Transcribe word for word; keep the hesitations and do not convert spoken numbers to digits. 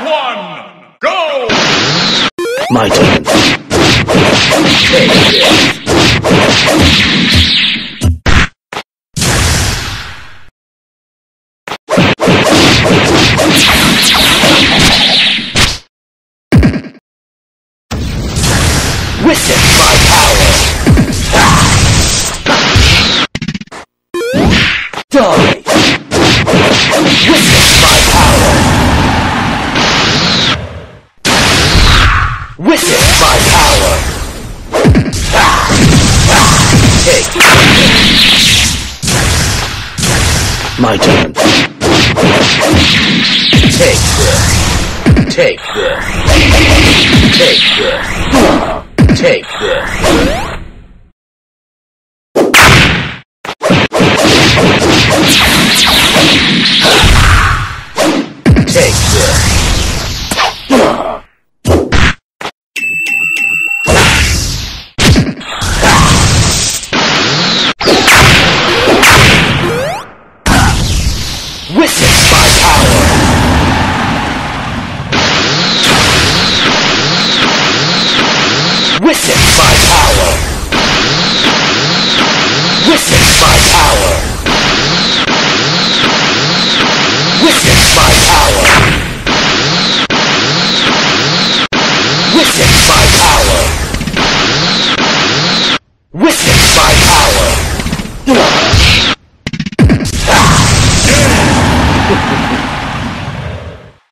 one, go! My turn. Take this. Witness my power! Die! Witness my power! Witness my power! Take my turn. Take this. Take this. Take this. Take this. Take this. Witness my power. Witness my power.